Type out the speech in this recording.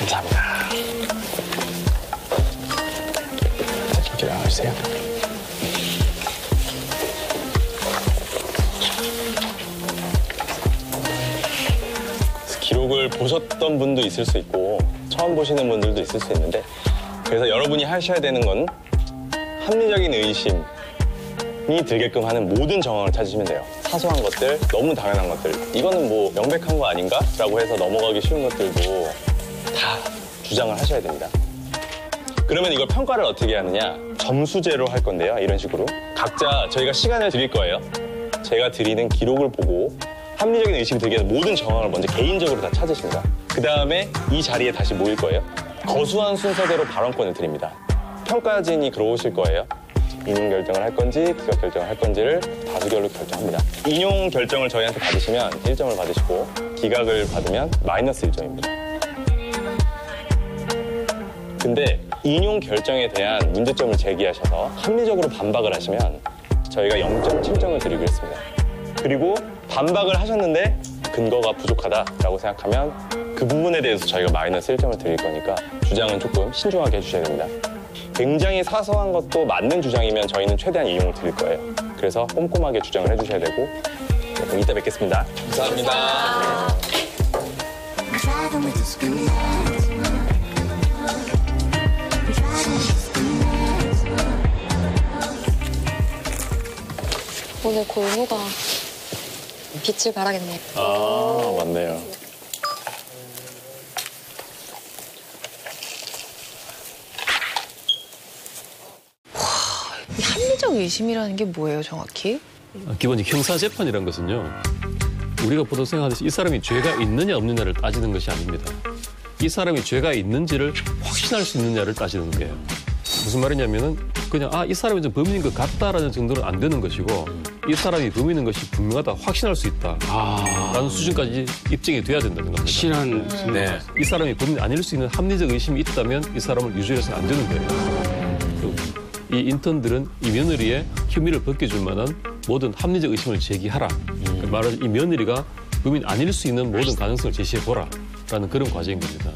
감사합니다. 이렇게 나와주세요. 기록을 보셨던 분도 있을 수 있고 처음 보시는 분들도 있을 수 있는데, 그래서 여러분이 하셔야 되는 건 합리적인 의심이 들게끔 하는 모든 정황을 찾으시면 돼요. 사소한 것들, 너무 당연한 것들, 이거는 뭐 명백한 거 아닌가? 라고 해서 넘어가기 쉬운 것들도 다 주장을 하셔야 됩니다. 그러면 이걸 평가를 어떻게 하느냐? 점수제로 할 건데요. 이런 식으로 각자 저희가 시간을 드릴 거예요. 제가 드리는 기록을 보고 합리적인 의심이 들게 하는 모든 정황을 먼저 개인적으로 다 찾으십니다. 그 다음에 이 자리에 다시 모일 거예요. 거수한 순서대로 발언권을 드립니다. 평가진이 들어오실 거예요. 인용 결정을 할 건지 기각 결정을 할 건지를 다수결로 결정합니다. 인용 결정을 저희한테 받으시면 1점을 받으시고 기각을 받으면 마이너스 1점입니다. 근데 인용 결정에 대한 문제점을 제기하셔서 합리적으로 반박을 하시면 저희가 0.7점을 드리기로 했습니다. 그리고 반박을 하셨는데 근거가 부족하다라고 생각하면 그 부분에 대해서 저희가 마이너스 1점을 드릴 거니까 주장은 조금 신중하게 해주셔야 됩니다. 굉장히 사소한 것도 맞는 주장이면 저희는 최대한 이용을 드릴 거예요. 그래서 꼼꼼하게 주장을 해주셔야 되고, 네, 그럼 이따 뵙겠습니다. 감사합니다. 오늘 골무가 빛을 발하겠네요. 아, 맞네요. 이 합리적 의심이라는 게 뭐예요, 정확히? 기본적으로 형사재판이라는 것은요, 우리가 보통 생각하듯이 이 사람이 죄가 있느냐 없느냐를 따지는 것이 아닙니다. 이 사람이 죄가 있는지를 확신할 수 있느냐를 따지는 거예요. 무슨 말이냐면은 그냥 이 사람이 좀 범인인 것 같다라는 정도는 안 되는 것이고, 이 사람이 범인인 것이 분명하다, 확신할 수 있다 라는 수준까지 입증이 돼야 된다는 겁니다. 확실한, 네. 이 사람이 범인이 아닐 수 있는 합리적 의심이 있다면 이 사람을 유죄해서는 안 되는 거예요. 이 인턴들은 이 며느리의 혐의를 벗겨줄 만한 모든 합리적 의심을 제기하라. 말하자면 이 며느리가 범인 아닐 수 있는 모든 가능성을 제시해보라 라는 그런 과정인 겁니다.